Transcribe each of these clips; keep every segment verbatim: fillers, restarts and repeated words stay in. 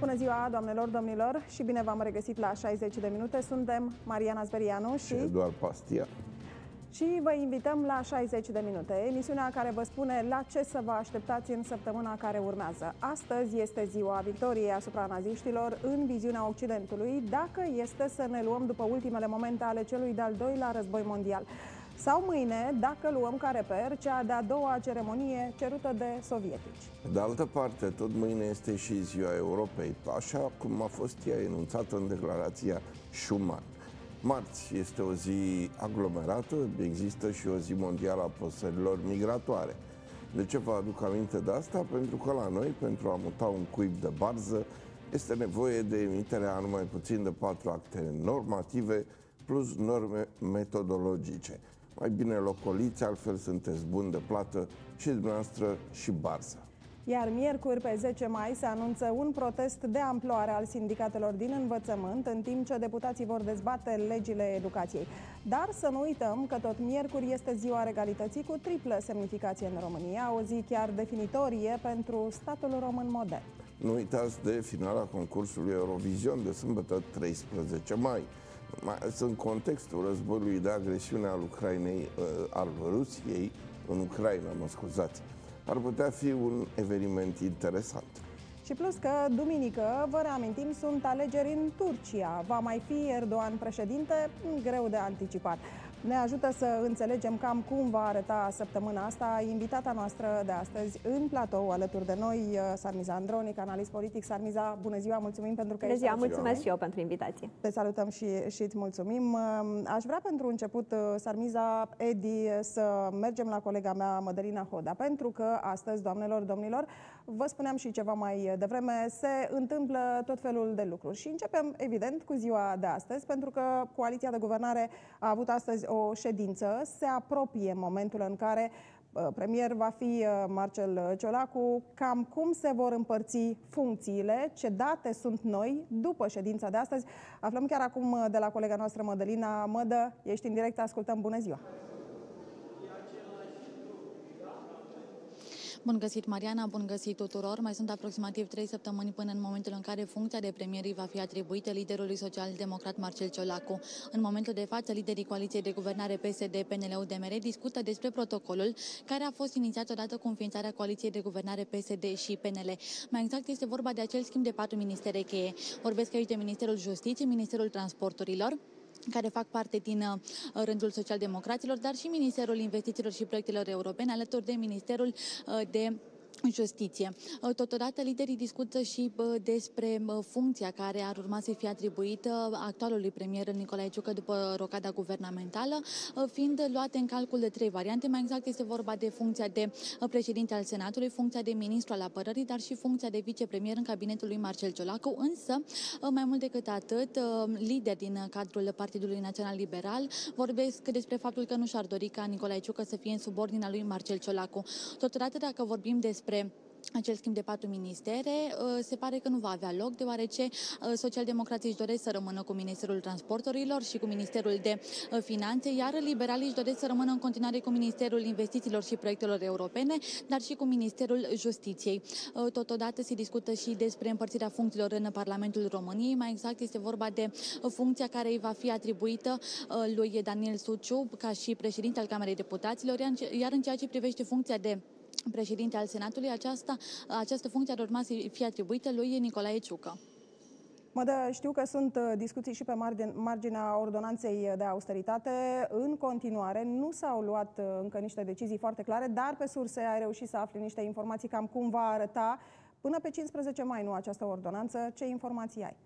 Bună ziua, doamnelor, domnilor, și bine v-am regăsit la șaizeci de minute. Suntem Mariana Zverianu și Eduard Pastia. Și vă invităm la șaizeci de minute, emisiunea care vă spune la ce să vă așteptați în săptămâna care urmează. Astăzi este ziua victoriei asupra naziștilor în viziunea Occidentului, dacă este să ne luăm după ultimele momente ale celui de-al doilea război mondial. Sau mâine, dacă luăm ca reper cea de-a doua ceremonie cerută de sovietici. De altă parte, tot mâine este și ziua Europei, așa cum a fost ea enunțată în declarația Schuman. Marți este o zi aglomerată, există și o zi mondială a păsărilor migratoare. De ce vă aduc aminte de asta? Pentru că la noi, pentru a muta un cuib de barză, este nevoie de emiterea a numai puțin de patru acte normative plus norme metodologice. Mai bine locoliți, altfel sunteți buni de plată și dumneavoastră și barză. Iar miercuri, pe zece mai, se anunță un protest de amploare al sindicatelor din învățământ, în timp ce deputații vor dezbate legile educației. Dar să nu uităm că tot miercuri este ziua regalității, cu triplă semnificație în România, o zi chiar definitorie pentru statul român modern. Nu uitați de finala concursului Eurovision de sâmbătă treisprezece mai. Mai ales în contextul războiului de agresiune al Ucrainei, al Rusiei în Ucraina, mă scuzați. Ar putea fi un eveniment interesant. Și plus că, duminică, vă reamintim, sunt alegeri în Turcia. Va mai fi Erdogan președinte? Greu de anticipat. Ne ajută să înțelegem cam cum va arăta săptămâna asta invitata noastră de astăzi în platou, alături de noi, Sarmiza Andronic, analist politic. Sarmiza, bună ziua, mulțumim pentru că bună ziua, mulțumesc și eu pentru invitație. Te salutăm și, și îți mulțumim. Aș vrea pentru început, Sarmiza, Edi, să mergem la colega mea, Mădălina Hoda, pentru că astăzi, doamnelor, domnilor, vă spuneam și ceva mai devreme, se întâmplă tot felul de lucruri. Și începem, evident, cu ziua de astăzi, pentru că coaliția de guvernare a avut astăzi o ședință. Se apropie momentul în care premier va fi Marcel Ciolacu. Cam cum se vor împărți funcțiile, ce date sunt noi după ședința de astăzi, aflăm chiar acum de la colega noastră, Mădălina. Mădă, ești în direct, ascultăm, bună ziua! Bun găsit, Mariana, bun găsit tuturor. Mai sunt aproximativ trei săptămâni până în momentul în care funcția de premier va fi atribuită liderului social-democrat Marcel Ciolacu. În momentul de față, liderii coaliției de guvernare P S D P N L U D M R discută despre protocolul care a fost inițiat odată cu înființarea coaliției de guvernare P S D și P N L. Mai exact, este vorba de acel schimb de patru ministere cheie. Vorbesc aici de Ministerul Justiției, Ministerul Transporturilor, care fac parte din uh, rândul social-democraților, dar și Ministerul Investițiilor și Proiectelor Europene, alături de Ministerul uh, de Justiție. Totodată, liderii discută și despre funcția care ar urma să fie atribuită actualului premier Nicolae Ciucă după rocada guvernamentală, fiind luate în calcul de trei variante. Mai exact, este vorba de funcția de președinte al Senatului, funcția de ministru al apărării, dar și funcția de vicepremier în cabinetul lui Marcel Ciolacu. Însă, mai mult decât atât, lideri din cadrul Partidului Național Liberal vorbesc despre faptul că nu și-ar dori ca Nicolae Ciucă să fie în subordinea lui Marcel Ciolacu. Totodată, dacă vorbim despre acel schimb de patru ministere, se pare că nu va avea loc, deoarece socialdemocrații își doresc să rămână cu Ministerul Transporturilor și cu Ministerul de Finanțe, iar liberalii își doresc să rămână în continuare cu Ministerul Investițiilor și Proiectelor Europene, dar și cu Ministerul Justiției. Totodată se discută și despre împărțirea funcțiilor în Parlamentul României. Mai exact, este vorba de funcția care îi va fi atribuită lui Daniel Suciu ca și președinte al Camerei Deputaților, iar în ceea ce privește funcția de președinte al Senatului, aceasta, această funcție ar urma să fie atribuită lui Nicolae Ciucă. Mă dă, știu că sunt discuții și pe marginea ordonanței de austeritate. În continuare, nu s-au luat încă niște decizii foarte clare, dar pe surse ai reușit să afli niște informații cam cum va arăta până pe cincisprezece mai, nu această ordonanță. Ce informații ai?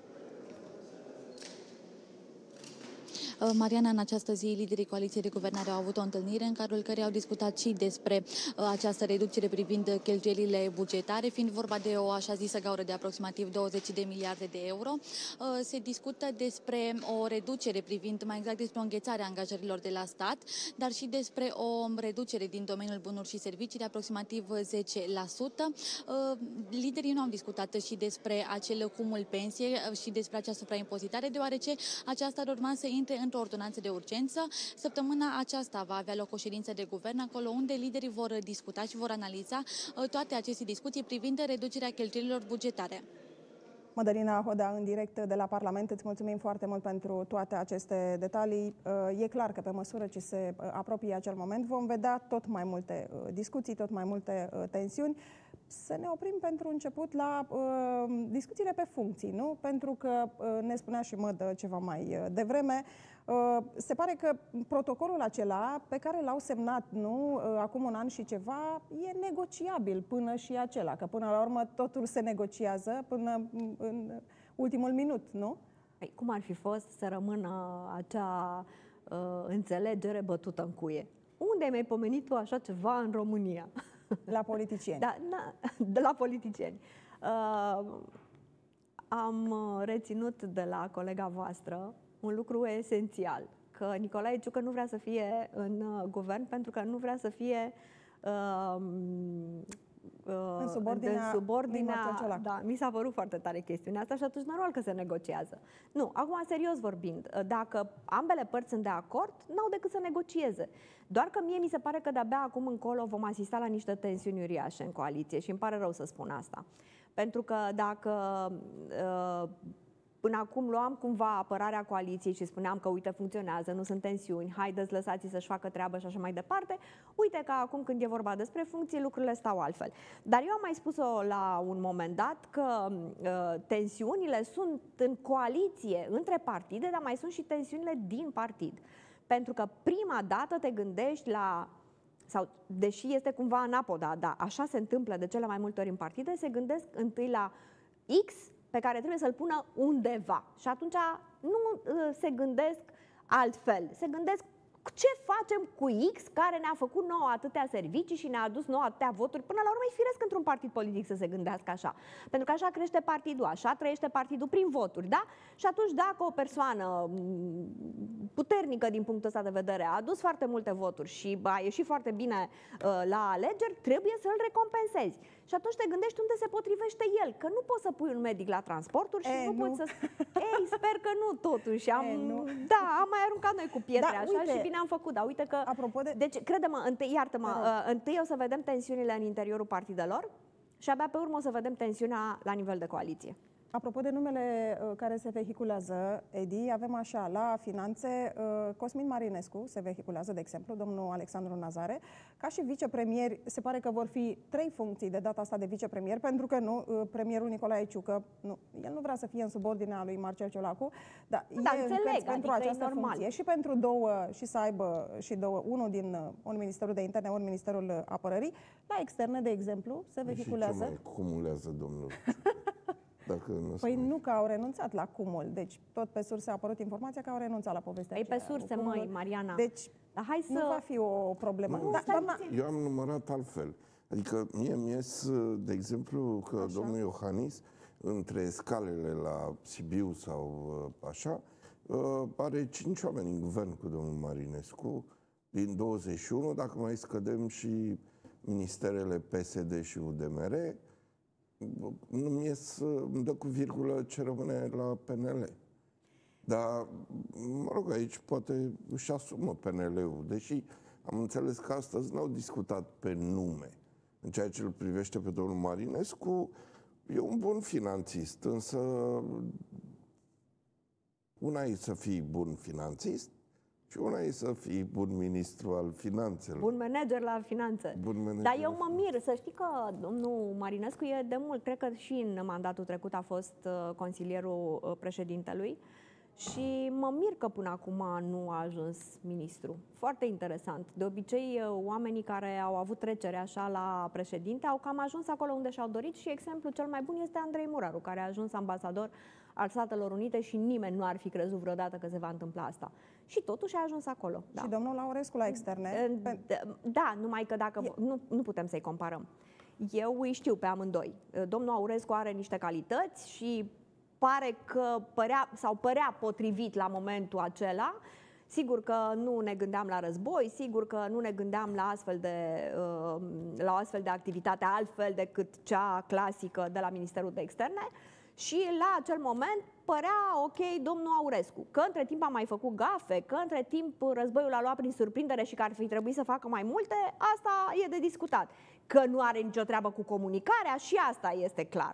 Mariana, în această zi, liderii coaliției de guvernare au avut o întâlnire în cadrul căreia au discutat și despre această reducere privind cheltuielile bugetare, fiind vorba de o așa zisă gaură de aproximativ douăzeci de miliarde de euro. Se discută despre o reducere privind, mai exact despre o înghețare a angajărilor de la stat, dar și despre o reducere din domeniul bunuri și servicii de aproximativ zece la sută. Liderii nu au discutat și despre acel cumul pensie și despre acea supraimpozitare, deoarece aceasta ar urma să intre în o ordonanță de urgență. Săptămâna aceasta va avea loc o ședință de guvern, acolo unde liderii vor discuta și vor analiza toate aceste discuții privind reducerea cheltuielilor bugetare. Mădălina Hoda, în direct de la Parlament, îți mulțumim foarte mult pentru toate aceste detalii. E clar că pe măsură ce se apropie acel moment vom vedea tot mai multe discuții, tot mai multe tensiuni. Să ne oprim pentru început la uh, discuțiile pe funcții, nu? Pentru că uh, ne spunea și Mădă ceva mai uh, devreme, uh, se pare că protocolul acela pe care l-au semnat, nu, uh, acum un an și ceva, e negociabil până și acela, că până la urmă totul se negociază până în ultimul minut, nu? Păi, cum ar fi fost să rămână acea uh, înțelegere bătută în cuie? Unde ai mai pomenit tu așa ceva în România? La politicieni. Da, na, de la politicieni. Uh, am reținut de la colega voastră un lucru esențial, că Nicolae Ciucă nu vrea să fie în uh, guvern pentru că nu vrea să fie uh, uh, în subordinea, în subordinea da, mi s-a părut foarte tare chestiunea asta și atunci normal că se negociază. Nu, acum serios vorbind, dacă ambele părți sunt de acord, n-au decât să negocieze. Doar că mie mi se pare că de-abia acum încolo vom asista la niște tensiuni uriașe în coaliție și îmi pare rău să spun asta. Pentru că dacă uh, până acum luam cumva apărarea coaliției și spuneam că uite funcționează, nu sunt tensiuni, haideți lăsați să-și facă treabă și așa mai departe, uite că acum când e vorba despre funcții lucrurile stau altfel. Dar eu am mai spus-o la un moment dat că uh, tensiunile sunt în coaliție între partide, dar mai sunt și tensiunile din partid. Pentru că prima dată te gândești la, sau deși este cumva anapoda, dar așa se întâmplă de cele mai multe ori în partide, se gândesc întâi la X pe care trebuie să-l pună undeva. Și atunci nu se gândesc altfel, se gândesc ce facem cu X care ne-a făcut nouă atâtea servicii și ne-a adus nouă atâtea voturi. Până la urmă e firesc într-un partid politic să se gândească așa. Pentru că așa crește partidul, așa trăiește partidul prin voturi, da? Și atunci dacă o persoană puternică din punctul ăsta de vedere a adus foarte multe voturi și a ieșit foarte bine uh, la alegeri, trebuie să-l recompensezi. Și atunci te gândești unde se potrivește el, că nu poți să pui un medic la transporturi și e, nu, nu poți să... Ei, sper că nu totuși. Am... E, nu. Da, am mai aruncat noi cu pietre da, așa uite, și bine am făcut, dar uite că... Apropo de... Deci, crede-mă, întâi, iartă-mă, uh, întâi o să vedem tensiunile în interiorul partidelor și abia pe urmă o să vedem tensiunea la nivel de coaliție. Apropo de numele uh, care se vehiculează, Edi, avem așa, la Finanțe, uh, Cosmin Marinescu se vehiculează, de exemplu, domnul Alexandru Nazare, ca și vicepremieri. Se pare că vor fi trei funcții de data asta de vicepremier, pentru că nu, uh, premierul Nicolae Ciucă, nu, el nu vrea să fie în subordinea lui Marcel Ciolacu, dar da, e înțeleg, adică pentru această normal. funcție și pentru două, și să aibă și două, unul din uh, un Ministerul de Interne, un Ministerul Apărării. La externe, de exemplu, se vehiculează. Și ce mai cumulează domnul? Dacă nu Păi nu că au renunțat la cumul. Deci tot pe surse a apărut informația că au renunțat la povestea Păi pe aceea surse, cu măi, Mariana. Deci Dar hai să... nu va fi o problemă. Nu, Da, doamna... Eu am numărat altfel. Adică mie mi ies, de exemplu, că așa, domnul Iohannis, între scalele la Sibiu sau așa, are cinci oameni în guvern cu domnul Marinescu, din douăzeci și unu, dacă mai scădem și ministerele P S D și U D M R, nu-mi ies, îmi dă cu virgulă ce rămâne la P N L. Dar, mă rog, aici poate își asumă P N L-ul, deși am înțeles că astăzi n-au discutat pe nume. În ceea ce îl privește pe domnul Marinescu, e un bun finanțist, însă una e să fii bun finanțist și una e să fii bun ministru al finanțelor. Bun manager la finanțe. Bun manager. Dar eu mă mir, să știi că domnul Marinescu e de mult, cred că și în mandatul trecut a fost uh, consilierul uh, președintelui și mă mir că până acum nu a ajuns ministru. Foarte interesant. De obicei, uh, oamenii care au avut trecere așa la președinte au cam ajuns acolo unde și-au dorit și exemplul cel mai bun este Andrei Muraru, care a ajuns ambasador al Statelor Unite și nimeni nu ar fi crezut vreodată că se va întâmpla asta. Și totuși a ajuns acolo. Da. Și domnul Laurescu la externe? Da, numai că dacă... E... Nu, nu putem să-i comparăm. Eu îi știu pe amândoi. Domnul Aurescu are niște calități și pare că părea, sau părea potrivit la momentul acela. Sigur că nu ne gândeam la război, sigur că nu ne gândeam la astfel de, la o astfel de activitate altfel decât cea clasică de la Ministerul de Externe. Și la acel moment părea ok domnul Aurescu, că între timp a mai făcut gafe, că între timp războiul a luat prin surprindere și că ar fi trebuit să facă mai multe, asta e de discutat. Că nu are nicio treabă cu comunicarea și asta este clar.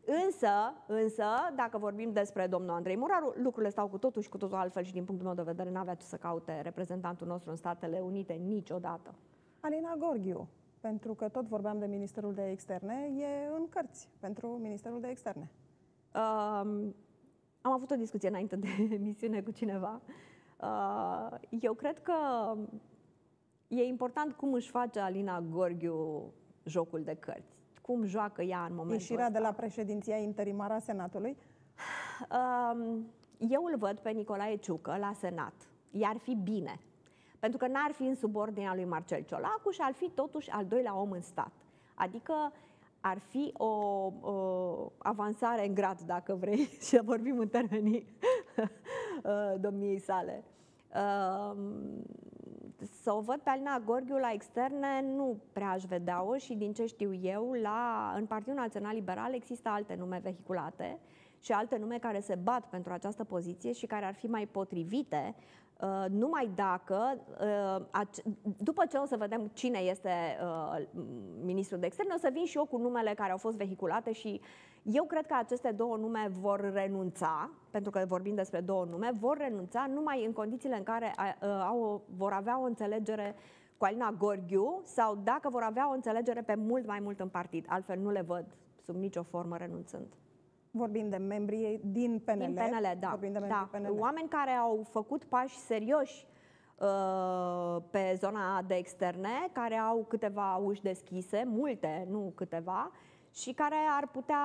Însă, însă, dacă vorbim despre domnul Andrei Muraru, lucrurile stau cu totul și cu totul altfel și din punctul meu de vedere n-avea ce să caute reprezentantul nostru în Statele Unite niciodată. Alina Gorghiu, pentru că tot vorbeam de Ministerul de Externe, e în cărți pentru Ministerul de Externe. Um, am avut o discuție înainte de emisiune cu cineva. Uh, eu cred că e important cum își face Alina Gorghiu jocul de cărți. Cum joacă ea în momentul Ieșirea ăsta. de la președinția interimară a Senatului? Um, eu îl văd pe Nicolae Ciucă la Senat. I-ar fi bine. Pentru că n-ar fi în subordinea lui Marcel Ciolacu și ar fi totuși al doilea om în stat. Adică ar fi o, o avansare în grad, dacă vrei, și vorbim în termenii domniei sale. Să o văd pe Alina Gorghiu la externe nu prea aș vedea-o și din ce știu eu, la, în Partidul Național Liberal există alte nume vehiculate și alte nume care se bat pentru această poziție și care ar fi mai potrivite, uh, numai dacă, uh, după ce o să vedem cine este uh, ministrul de externe, o să vin și eu cu numele care au fost vehiculate și eu cred că aceste două nume vor renunța, pentru că vorbim despre două nume, vor renunța numai în condițiile în care uh, au, vor avea o înțelegere cu Alina Gorghiu sau dacă vor avea o înțelegere pe mult mai mult în partid. Altfel nu le văd sub nicio formă renunțând. Vorbim de membrii din P N L. Din P N L, da. Vorbim de da. P N L. Oameni care au făcut pași serioși uh, pe zona de externe, care au câteva uși deschise, multe, nu câteva, și care ar putea,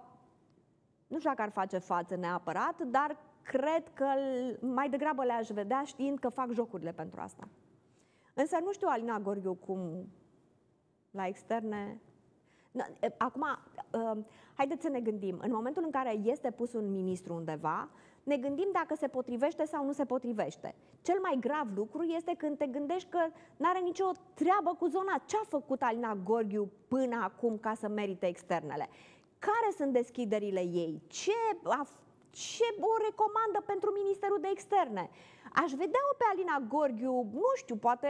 nu știu dacă ar face față neapărat, dar cred că mai degrabă le-aș vedea știind că fac jocurile pentru asta. Însă nu știu Alina Gorghiu cum la externe. Acum, haideți să ne gândim. În momentul în care este pus un ministru undeva, ne gândim dacă se potrivește sau nu se potrivește. Cel mai grav lucru este când te gândești că n-are nicio treabă cu zona. Ce a făcut Alina Gorghiu până acum ca să merite externele? Care sunt deschiderile ei? Ce, a, ce o recomandă pentru Ministerul de Externe? Aș vedea-o pe Alina Gorghiu, nu știu, poate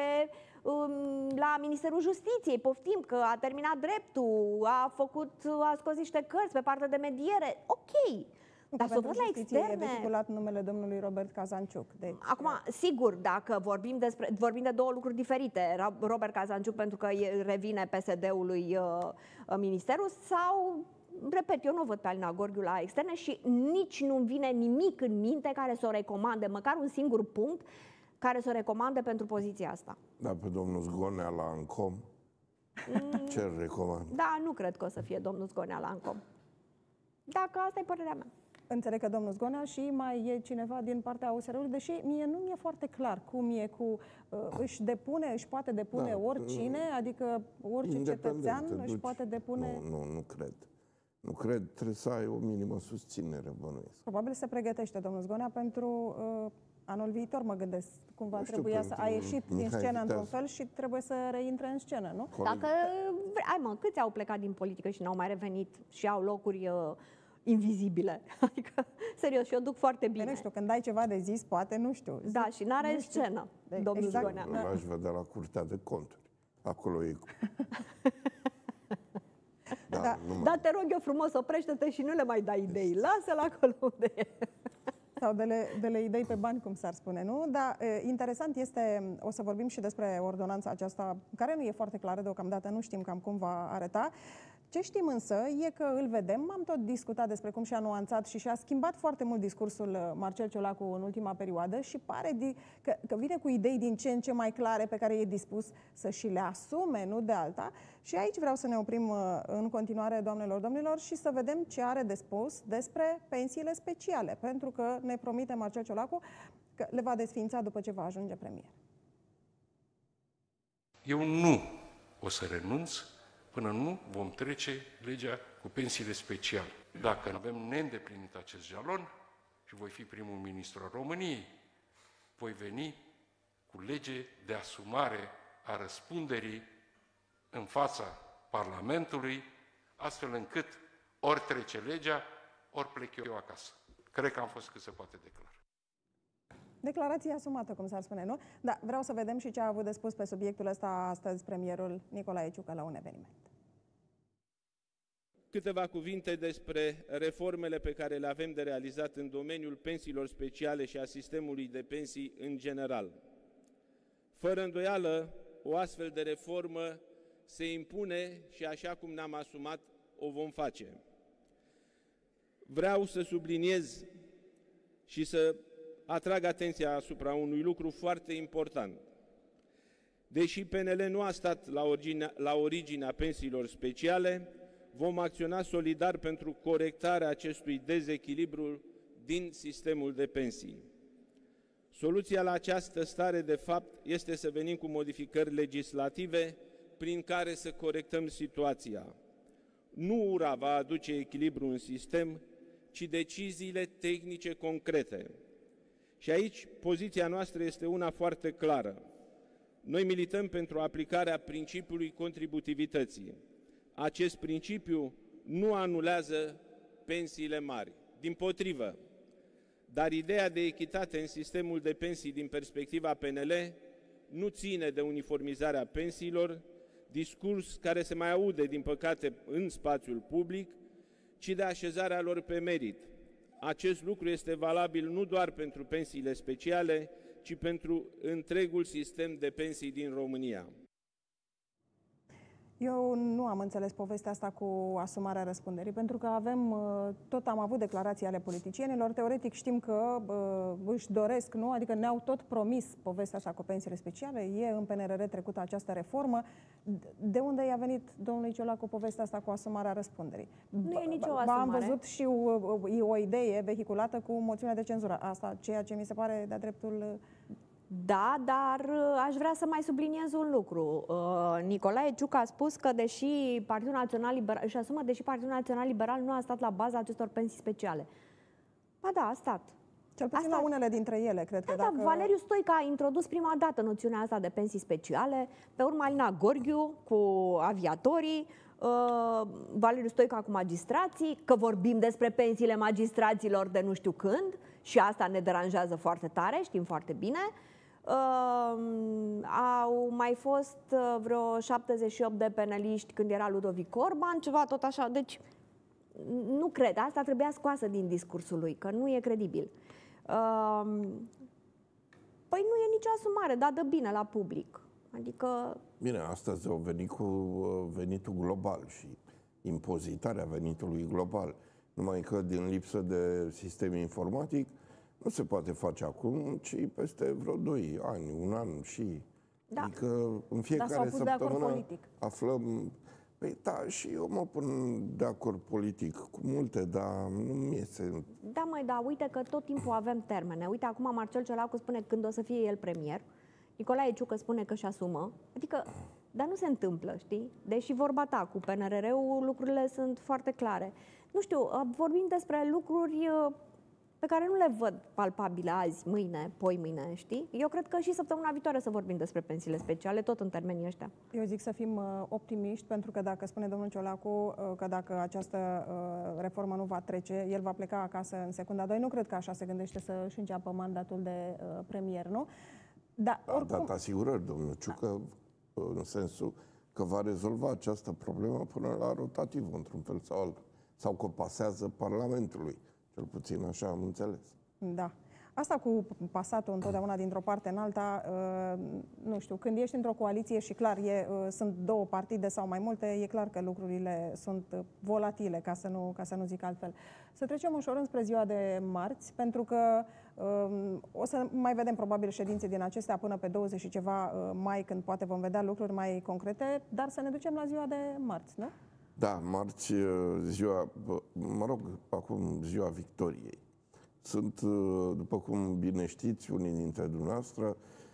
la Ministerul Justiției, poftim că a terminat dreptul, a făcut, a scos niște cărți pe partea de mediere, ok. Nu, dar să o văd la externe. E vehiculat numele domnului Robert Cazanciuc. Deci... Acum, sigur, dacă vorbim, despre, vorbim de două lucruri diferite, Robert Cazanciuc pentru că revine P S D-ului uh, ministerul sau, repet, eu nu o văd pe Alina Gorghiu la externe și nici nu-mi vine nimic în minte care să o recomande, măcar un singur punct care să o recomande pentru poziția asta. Da, pe domnul Zgonea la ANCOM, mm. ce recomand? Da, nu cred că o să fie domnul Zgonea la ANCOM. Dacă asta e părerea mea. Înțeleg că domnul Zgonea și mai e cineva din partea A U S R-ului, deși mie nu mi-e foarte clar cum e cu... Uh, își depune, își poate depune da, oricine, adică orice cetățean își poate depune... Nu, nu, nu cred. Nu cred, trebuie să ai o minimă susținere, bănuiesc. Probabil se pregătește domnul Zgonea pentru uh, anul viitor, mă gândesc. Cumva știu, trebuia să a ieșit din scenă într-un fel și trebuie să reintre în scenă, nu? Dacă, ai mă, câți au plecat din politică și n-au mai revenit și au locuri uh, invizibile? Adică, serios, și eu duc foarte bine. Nu știu, când ai ceva de zis, poate, nu știu. Da, și n-are în scenă, de, domnul exact. Zgonea. Nu l-aș vedea la Curtea de Conturi. Acolo e... Da, da, da, te rog eu frumos, oprește-te și nu le mai dai idei. Lasă-l acolo unde e. Sau de le, de le idei pe bani, cum s-ar spune, nu? Dar e, interesant este, o să vorbim și despre ordonanța aceasta, care nu e foarte clară deocamdată, nu știm cam cum va arăta. Ce știm însă e că îl vedem, am tot discutat despre cum și-a nuanțat și și-a schimbat foarte mult discursul Marcel Ciolacu în ultima perioadă și pare că, că vine cu idei din ce în ce mai clare pe care e dispus să și le asume, nu de alta. Și aici vreau să ne oprim în continuare, doamnelor, domnilor, și să vedem ce are de spus despre pensiile speciale, pentru că ne promite Marcel Ciolacu că le va desființa după ce va ajunge premier. Eu nu o să renunț până nu vom trece legea cu pensiile speciale. Dacă avem neîndeplinit acest jalon și voi fi primul ministru al României, voi veni cu lege de asumare a răspunderii în fața Parlamentului, astfel încât ori trece legea, ori plec eu acasă. Cred că am fost cât se poate declara. Declarație asumată, cum s-ar spune, nu? Dar vreau să vedem și ce a avut de spus pe subiectul ăsta astăzi premierul Nicolae Ciucă la un eveniment. Câteva cuvinte despre reformele pe care le avem de realizat în domeniul pensiilor speciale și a sistemului de pensii în general. Fără îndoială, o astfel de reformă se impune și așa cum ne-am asumat, o vom face. Vreau să subliniez și să atrag atenția asupra unui lucru foarte important. Deși P N L nu a stat la originea, la originea pensiilor speciale, vom acționa solidar pentru corectarea acestui dezechilibru din sistemul de pensii. Soluția la această stare de fapt este să venim cu modificări legislative prin care să corectăm situația. Nu ura va aduce echilibru în sistem, ci deciziile tehnice concrete. Și aici poziția noastră este una foarte clară. Noi milităm pentru aplicarea principiului contributivității. Acest principiu nu anulează pensiile mari, dimpotrivă. Dar ideea de echitate în sistemul de pensii din perspectiva P N L nu ține de uniformizarea pensiilor, discurs care se mai aude, din păcate, în spațiul public, ci de așezarea lor pe merit. Acest lucru este valabil nu doar pentru pensiile speciale, ci pentru întregul sistem de pensii din România. Eu nu am înțeles povestea asta cu asumarea răspunderii, pentru că avem, tot am avut declarații ale politicienilor, teoretic știm că uh, își doresc, nu? Adică ne-au tot promis povestea asta cu pensiile speciale, e în P N R R trecută această reformă. De unde i-a venit domnului Ciolacu povestea asta cu asumarea răspunderii? Nu e nicio asumare. Am văzut și o, o idee vehiculată cu moțiunea de cenzură. Asta, ceea ce mi se pare de-a dreptul... Da, dar aș vrea să mai subliniez un lucru. Uh, Nicolae Ciucă a spus că deși Partidul Național Liberal, își asumă, deși Partidul Național Liberal nu a stat la baza acestor pensii speciale. Ba da, a stat. Cel puțin la unele dintre ele, cred da, că dacă... Da, Valeriu Stoica a introdus prima dată noțiunea asta de pensii speciale, pe urmă Alina Gorghiu cu aviatorii, uh, Valeriu Stoica cu magistrații, că vorbim despre pensiile magistraților de nu știu când și asta ne deranjează foarte tare, știm foarte bine. Uh, au mai fost uh, vreo șaptezeci și opt de penaliști când era Ludovic Orban, ceva tot așa, deci nu cred, asta trebuia scoasă din discursul lui, că nu e credibil. Uh, păi nu e nicio asumare, dar dă bine la public, adică... Bine, astăzi au venit cu venitul global și impozitarea venitului global, numai că din lipsă de sistem informatic nu se poate face acum, ci peste vreo doi ani, un an și... Da. Adică în fiecare Dar s-au pus de acord săptămână politic. aflăm... Păi da, și eu mă pun de acord politic cu multe, dar nu mi iese... Da, măi, da, uite că tot timpul avem termene. Uite, acum Marcel Ciolacu spune când o să fie el premier, Nicolae Ciucă spune că își asumă, adică... Dar nu se întâmplă, știi? Deși vorba ta cu P N R R-ul, lucrurile sunt foarte clare. Nu știu, vorbim despre lucruri pe care nu le văd palpabile azi, mâine, poi mâine, știi? Eu cred că și săptămâna viitoare să vorbim despre pensiile speciale, tot în termenii ăștia. Eu zic să fim uh, optimiști, pentru că dacă spune domnul Ciolacu uh, că dacă această uh, reformă nu va trece, el va pleca acasă în secunda doi, nu cred că așa se gândește să-și înceapă mandatul de uh, premier, nu? Da, oricum... A dat asigurări, domnul Ciucă, da. în sensul că va rezolva această problemă până la rotativ, într-un fel sau altul, sau că pasează Parlamentului. Cel puțin așa am înțeles. Da. Asta cu pasatul întotdeauna dintr-o parte în alta, nu știu, când ești într-o coaliție și clar, e, sunt două partide sau mai multe, e clar că lucrurile sunt volatile, ca să nu, ca să nu zic altfel. Să trecem ușor înspre ziua de marți, pentru că o să mai vedem probabil ședințe din acestea până pe douăzeci și ceva mai, când poate vom vedea lucruri mai concrete, dar să ne ducem la ziua de marți, nu? Da, marți, ziua, mă rog, acum ziua victoriei. Sunt, după cum bine știți, unii dintre dumneavoastră,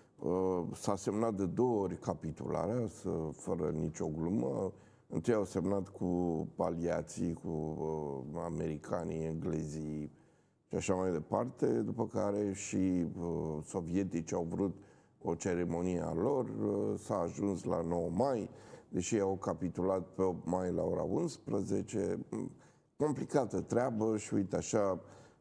s-a semnat de două ori capitularea, fără nicio glumă. Întâi au semnat cu aliații, cu americanii, englezii și așa mai departe, după care și sovietici au vrut o ceremonie a lor, s-a ajuns la nouă mai, deși au capitulat pe opt mai la ora unsprezece. Complicată treabă și uite așa,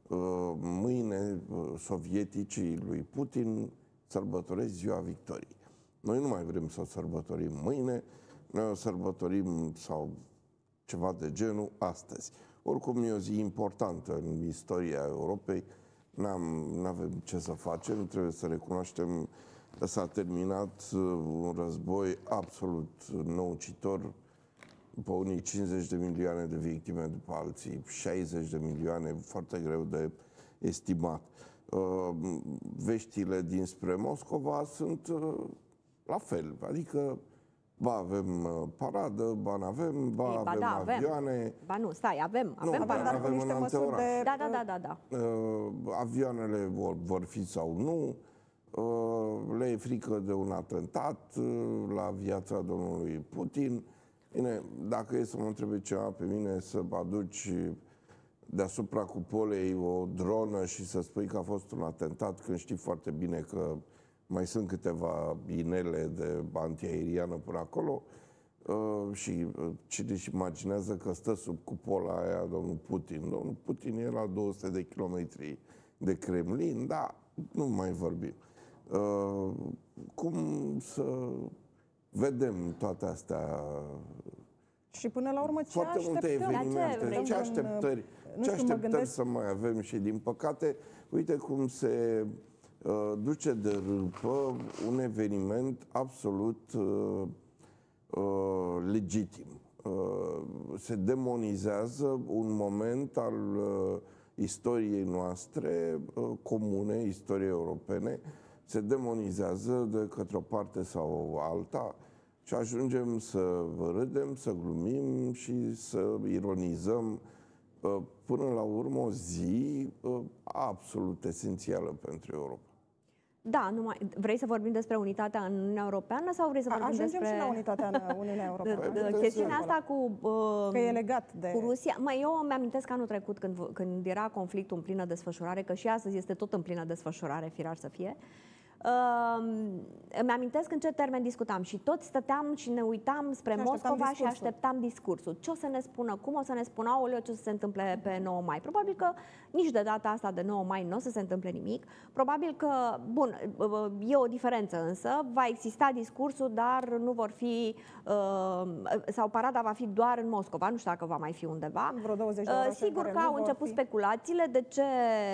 mâine sovieticii lui Putin sărbătoresc ziua victoriei. Noi nu mai vrem să o sărbătorim mâine, noi o sărbătorim sau ceva de genul astăzi. Oricum e o zi importantă în istoria Europei, n-am, n-avem ce să facem, trebuie să recunoaștem că s-a terminat un război absolut năucitor, după unii cincizeci de milioane de victime, după alții șaizeci de milioane, foarte greu de estimat. Veștile dinspre Moscova sunt la fel, adică ba avem paradă, ba n-avem, ba, Ei, ba avem da, avioane. Avem. Ba nu, stai, avem. Nu, avem dar paradă. avem niște în măsuri anteoraș. de... Da, da, da, da, da. Uh, avioanele vor, vor fi sau nu, uh, le e frică de un atentat uh, la viața domnului Putin. Bine, dacă e să mă întrebe ceva pe mine, să aduci deasupra cupolei o dronă și să spui că a fost un atentat, când știi foarte bine că mai sunt câteva inele de antiaeriană până acolo, uh, și uh, cine își imaginează că stă sub cupola aia domnul Putin. Domnul Putin e la două sute de kilometri de Kremlin, dar nu mai vorbim. Uh, cum să vedem toate astea? Și până la urmă, ce Foarte multe așteptăm? evenimente, vrei ce să- așteptări, Nu ce știu, mă așteptări gândesc- să mai avem și din păcate, uite cum se uh, duce de râpă un eveniment absolut uh, uh, legitim. Uh, se demonizează un moment al uh, istoriei noastre uh, comune, istoriei europene, se demonizează de către o parte sau alta și ajungem să râdem, să glumim și să ironizăm uh, până la urmă o zi uh, absolut esențială pentru Europa. Da, numai, vrei să vorbim despre unitatea în Uniunea Europeană sau vrei să vorbim Ajungem despre... și la unitatea în Uniunea Europeană. de- de- Putem chestiunea să- asta cu, uh, Că e legat de... cu Rusia. Mai eu îmi amintesc anul trecut când, când era conflictul în plină desfășurare, că și astăzi este tot în plină desfășurare, firar să fie. Uh, îmi amintesc în ce termen discutam și toți stăteam și ne uitam spre Și așteptam Moscova și discursul. așteptam discursul. Ce o să ne spună, cum o să ne spună, aoleu, ce o să se întâmple pe nouă mai. Probabil că nici de data asta de nouă mai nu o să se întâmple nimic. Probabil că, bun, e o diferență însă, va exista discursul, dar nu vor fi, uh, sau parada va fi doar în Moscova, nu știu dacă va mai fi undeva. Vreo douăzeci de Uh, orașe în Sigur care că nu au vor început fi. speculațiile de ce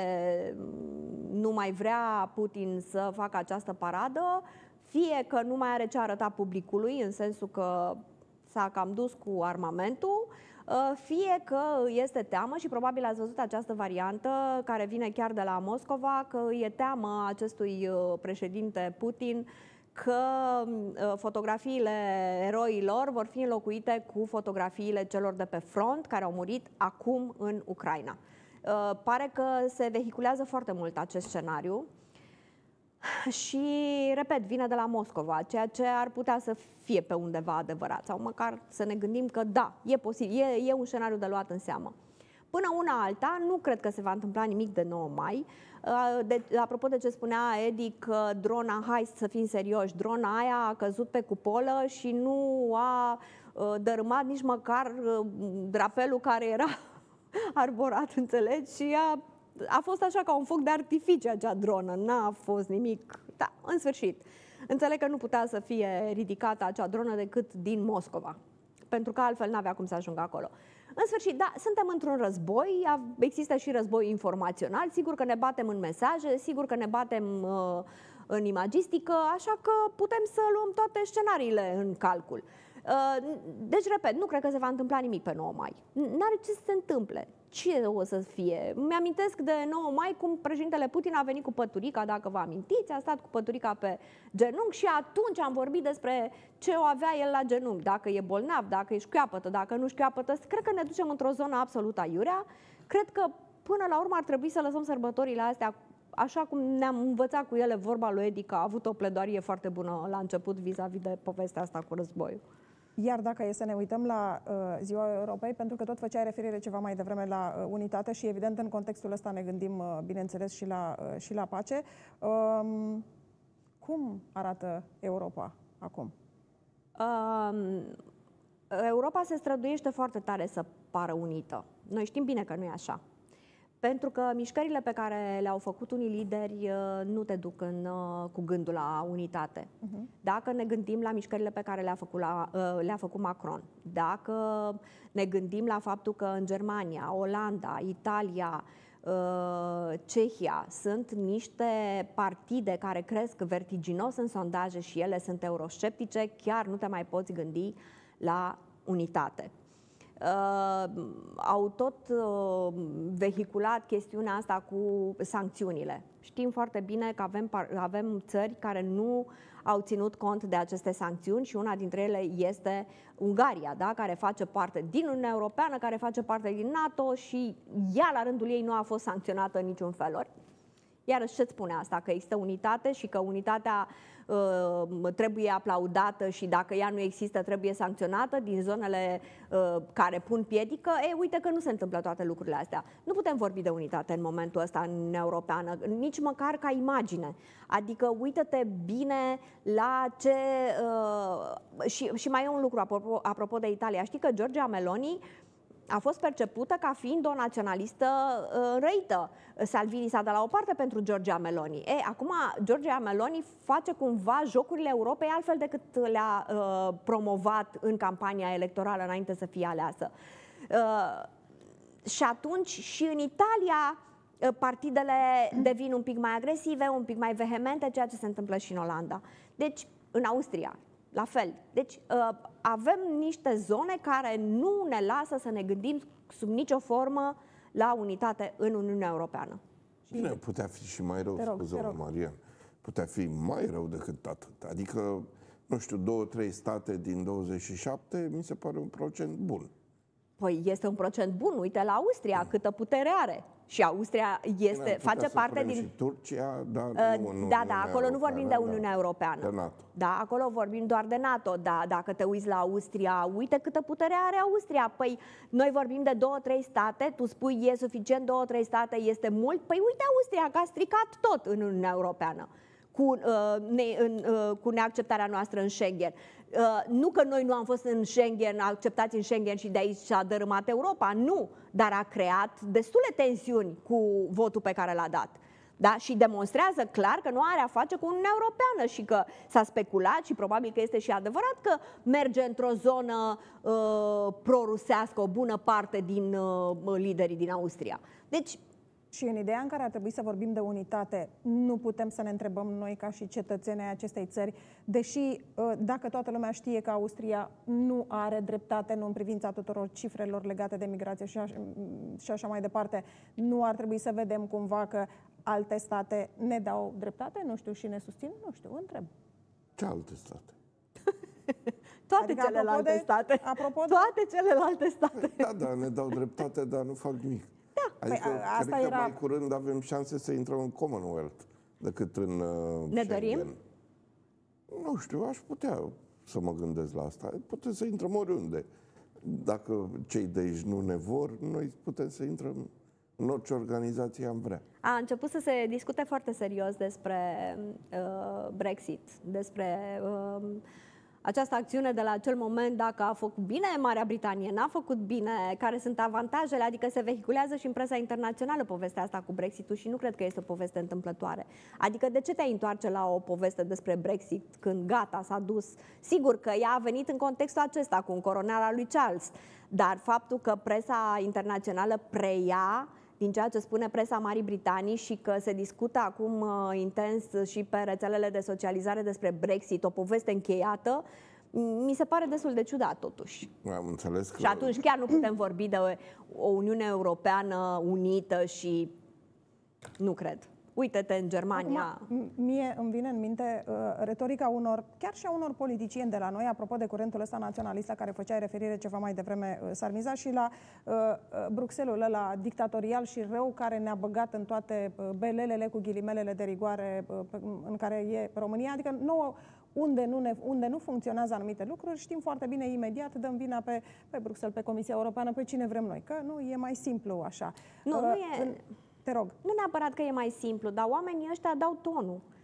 nu mai vrea Putin să facă această paradă, fie că nu mai are ce arăta publicului, în sensul că s-a cam dus cu armamentul, fie că este teamă și probabil ați văzut această variantă care vine chiar de la Moscova, că e teamă acestui președinte Putin că fotografiile eroilor vor fi înlocuite cu fotografiile celor de pe front care au murit acum în Ucraina. Pare că se vehiculează foarte mult acest scenariu și, repet, vine de la Moscova, ceea ce ar putea să fie pe undeva adevărat sau măcar să ne gândim că da, e posibil, e, e un scenariu de luat în seamă. Până una alta, nu cred că se va întâmpla nimic de nouă mai. De, apropo de ce spunea Edi, că drona, hai să fim serioși, drona aia a căzut pe cupolă și nu a dărâmat nici măcar drapelul care era arborat, înțelegi? Și a, a fost așa ca un foc de artificiu acea dronă, n-a fost nimic. Da, în sfârșit. Înțeleg că nu putea să fie ridicată acea dronă decât din Moscova, pentru că altfel n-avea cum să ajungă acolo. În sfârșit, da, suntem într-un război, există și război informațional, sigur că ne batem în mesaje, sigur că ne batem uh, în imagistică, așa că putem să luăm toate scenariile în calcul. Uh, deci, repet, nu cred că se va întâmpla nimic pe nouă mai. N-are ce să se întâmple. Ce o să fie? Mi-amintesc de nouă mai cum președintele Putin a venit cu păturica, dacă vă amintiți, a stat cu păturica pe genunchi și atunci am vorbit despre ce o avea el la genunchi, dacă e bolnav, dacă e șchioapătă, dacă nu șchioapătă. Cred că ne ducem într-o zonă absolut aiurea. Cred că până la urmă ar trebui să lăsăm sărbătorile astea așa cum ne-am învățat cu ele. Vorba lui Edi, că a avut o pledoarie foarte bună la început vis-a-vis de povestea asta cu războiul. Iar dacă e să ne uităm la uh, Ziua Europei, pentru că tot făceai referire ceva mai devreme la uh, unitate și evident în contextul ăsta ne gândim, uh, bineînțeles, și la, uh, și la pace. Um, cum arată Europa acum? Um, Europa se străduiește foarte tare să pară unită. Noi știm bine că nu e așa. Pentru că mișcările pe care le-au făcut unii lideri nu te duc în, cu gândul la unitate. Uh-huh. Dacă ne gândim la mișcările pe care le-a făcut, la, le-a făcut Macron, dacă ne gândim la faptul că în Germania, Olanda, Italia, Cehia sunt niște partide care cresc vertiginos în sondaje și ele sunt eurosceptice, chiar nu te mai poți gândi la unitate. Uh, au tot uh, vehiculat chestiunea asta cu sancțiunile. Știm foarte bine că avem, avem țări care nu au ținut cont de aceste sancțiuni și una dintre ele este Ungaria, da? Care face parte din Uniunea Europeană, care face parte din NATO și ea la rândul ei nu a fost sancționată în niciun fel. Iarăși ce-ți spune asta? Că există unitate și că unitatea uh, trebuie aplaudată și dacă ea nu există trebuie sancționată din zonele uh, care pun piedică. E, uite că nu se întâmplă toate lucrurile astea. Nu putem vorbi de unitate în momentul ăsta în Uniunea Europeană, nici măcar ca imagine. Adică uită-te bine la ce... Uh, și, și mai e un lucru apropo, apropo de Italia. Știi că Giorgia Meloni a fost percepută ca fiind o naționalistă uh, răită. Salvini s-a dat la o parte pentru Giorgia Meloni. E, acum Giorgia Meloni face cumva jocurile Europei altfel decât le-a uh, promovat în campania electorală înainte să fie aleasă. Uh, și atunci și în Italia uh, partidele devin un pic mai agresive, un pic mai vehemente, ceea ce se întâmplă și în Olanda. Deci, în Austria, la fel. Deci uh, avem niște zone care nu ne lasă să ne gândim sub nicio formă la unitate în Uniunea Europeană. Bine, putea fi și mai rău, scuze-mă, Marian. Putea fi mai rău decât atât. Adică, nu știu, două, trei state din douăzeci și șapte, mi se pare un procent bun. Păi este un procent bun. Uite la Austria, câtă putere are. Și Austria este, face parte din... Și Turcia, dar uh, nu în Da, da, acolo nu vorbim de Uniunea da, Europeană. De NATO. Da, acolo vorbim doar de NATO. Da, dacă te uiți la Austria, uite câtă putere are Austria. Păi noi vorbim de două, trei state, tu spui e suficient, două, trei state este mult. Păi uite Austria, că a stricat tot în Uniunea Europeană cu, uh, ne, în, uh, cu neacceptarea noastră în Schengen. Uh, nu că noi nu am fost în Schengen, acceptați în Schengen și de aici s-a dărâmat Europa, nu, dar a creat destule tensiuni cu votul pe care l-a dat. Da? Și demonstrează clar că nu are a face cu Uniunea Europeană și că s-a speculat și probabil că este și adevărat că merge într-o zonă uh, pro-rusească o bună parte din uh, liderii din Austria. Deci, și în ideea în care ar trebui să vorbim de unitate, nu putem să ne întrebăm noi ca și cetățenii acestei țări, deși dacă toată lumea știe că Austria nu are dreptate nu în privința tuturor cifrelor legate de migrație și așa, și așa mai departe, nu ar trebui să vedem cumva că alte state ne dau dreptate, nu știu, și ne susțin? Nu știu, întreb. Ce alte state? Toate adică, celelalte de, state. Apropo de... Toate celelalte state. Da, da, ne dau dreptate, dar nu fac nimic. Da. Adică, păi, asta cred că era... mai curând avem șanse să intrăm în Commonwealth decât în uh, Ne Schengen. dorim? Nu știu, aș putea să mă gândesc la asta. Putem să intrăm oriunde. Dacă cei de aici nu ne vor, noi putem să intrăm în orice organizație am vrea. A început să se discute foarte serios despre uh, Brexit, despre uh, această acțiune de la acel moment, dacă a făcut bine Marea Britanie, n-a făcut bine, care sunt avantajele, adică se vehiculează și în presa internațională povestea asta cu Brexit-ul și nu cred că este o poveste întâmplătoare. Adică de ce te-ai întoarce la o poveste despre Brexit când gata, s-a dus? Sigur că ea a venit în contextul acesta cu un coronel al lui Charles, dar faptul că presa internațională preia din ceea ce spune presa Marii Britanii și că se discută acum uh, intens și pe rețelele de socializare despre Brexit, o poveste încheiată, mi se pare destul de ciudat totuși. Am înțeles că... Și atunci chiar nu putem vorbi de o, o Uniune Europeană unită și nu cred. Uite-te în Germania. Acum, mie îmi vine în minte uh, retorica unor, chiar și a unor politicieni de la noi, apropo de curentul ăsta naționalist la care făceai referire ceva mai devreme, uh, Sarmiza, și la uh, Bruxelles-ul ăla dictatorial și rău care ne-a băgat în toate uh, belelele cu ghilimelele de rigoare uh, în care e România. Adică nouă, unde nu, ne, unde nu funcționează anumite lucruri, știm foarte bine imediat, dăm vina pe, pe Bruxelles, pe Comisia Europeană, pe cine vrem noi, că nu e mai simplu așa. Nu, uh, nu e... În, Te rog. Nu neapărat că e mai simplu, dar oamenii ăștia dau tonul.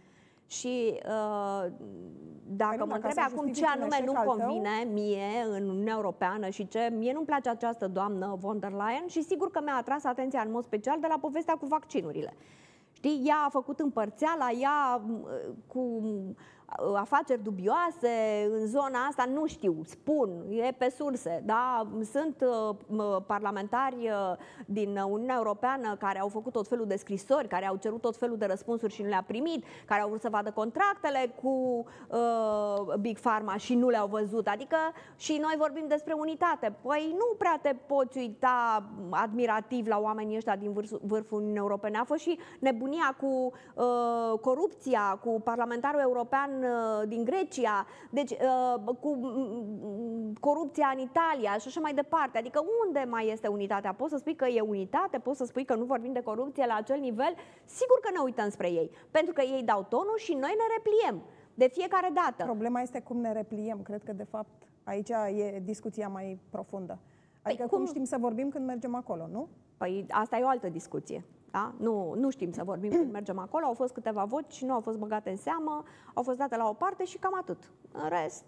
Și uh, dacă mă întrebi acum ce anume nu convine mie în Uniunea Europeană și ce mie nu-mi place această doamnă von der Leyen, și sigur că mi-a atras atenția în mod special de la povestea cu vaccinurile. Știi, ea a făcut împărțeala, ea cu afaceri dubioase în zona asta, nu știu, spun, e pe surse, da? Sunt uh, parlamentari uh, din Uniunea Europeană care au făcut tot felul de scrisori, care au cerut tot felul de răspunsuri și nu le-a primit, care au vrut să vadă contractele cu uh, Big Pharma și nu le-au văzut, adică și noi vorbim despre unitate. Păi nu prea te poți uita admirativ la oamenii ăștia din vârful Uniunii Europene. A fost și nebunia cu uh, corupția, cu parlamentarul european din Grecia, deci cu corupția în Italia și așa mai departe. Adică unde mai este unitatea? Poți să spui că e unitate? Poți să spui că nu vorbim de corupție la acel nivel? Sigur că ne uităm spre ei, pentru că ei dau tonul și noi ne repliem de fiecare dată. Problema este cum ne repliem. Cred că, de fapt, aici e discuția mai profundă. Adică păi cum... cum știm să vorbim când mergem acolo, nu? Păi asta e o altă discuție. Da? Nu, nu știm să vorbim când mergem acolo, au fost câteva voci și nu au fost băgate în seamă, au fost date la o parte și cam atât. În rest,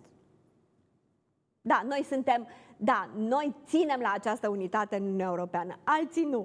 da, noi suntem, da, noi ținem la această unitate în Uniunea Europeană, alții nu.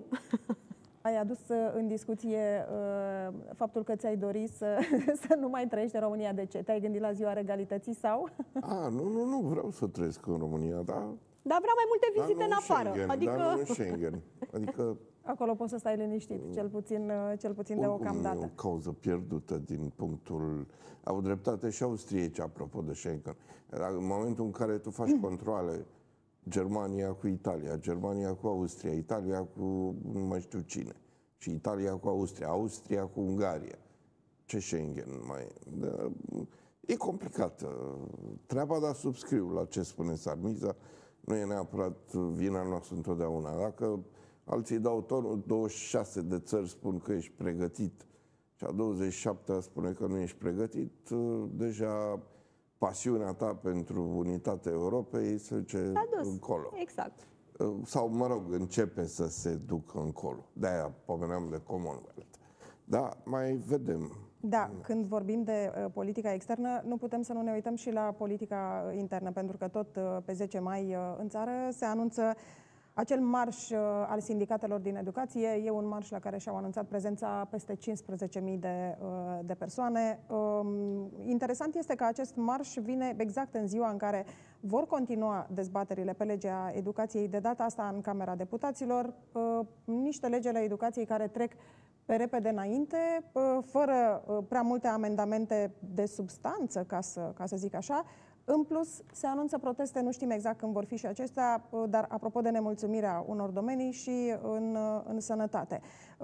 Ai adus în discuție uh, faptul că ți-ai dorit să, să nu mai trăiești în România. De ce? Te-ai gândit la ziua regalității sau? A, nu, nu, nu, vreau să trăiesc în România, dar... Dar vreau mai multe vizite în afară. Schengen, adică... Dar nu în Schengen. Adică... Acolo poți să stai liniștit, cel puțin, cel puțin de ocamdată. E o cauză pierdută din punctul... Au dreptate și austrieci, apropo de Schengen. În momentul în care tu faci controale, Germania cu Italia, Germania cu Austria, Italia cu nu mai știu cine, și Italia cu Austria, Austria cu Ungaria. Ce Schengen mai... De... E complicată treaba, dar subscriu la ce spune Sarmiza. Nu e neapărat vina noastră întotdeauna. Dacă alții dau tonul, douăzeci și șase de țări spun că ești pregătit și a douăzeci și șaptea spune că nu ești pregătit, deja pasiunea ta pentru unitatea Europei se duce încolo. Exact. Sau, mă rog, începe să se ducă încolo. De-aia pomeneam de Commonwealth. Da, mai vedem. Da, când vorbim de uh, politica externă, nu putem să nu ne uităm și la politica internă, pentru că tot uh, pe zece mai uh, în țară se anunță acel marș uh, al sindicatelor din educație. E un marș la care și-au anunțat prezența peste cincisprezece mii de, uh, de persoane. Um, interesant este că acest marș vine exact în ziua în care vor continua dezbaterile pe legea educației, de data asta în Camera Deputaților, uh, niște legi ale educației care trec pe repede înainte, fără prea multe amendamente de substanță, ca să, ca să zic așa. În plus, se anunță proteste, nu știm exact când vor fi și acestea, dar apropo de nemulțumirea unor domenii și în, în sănătate.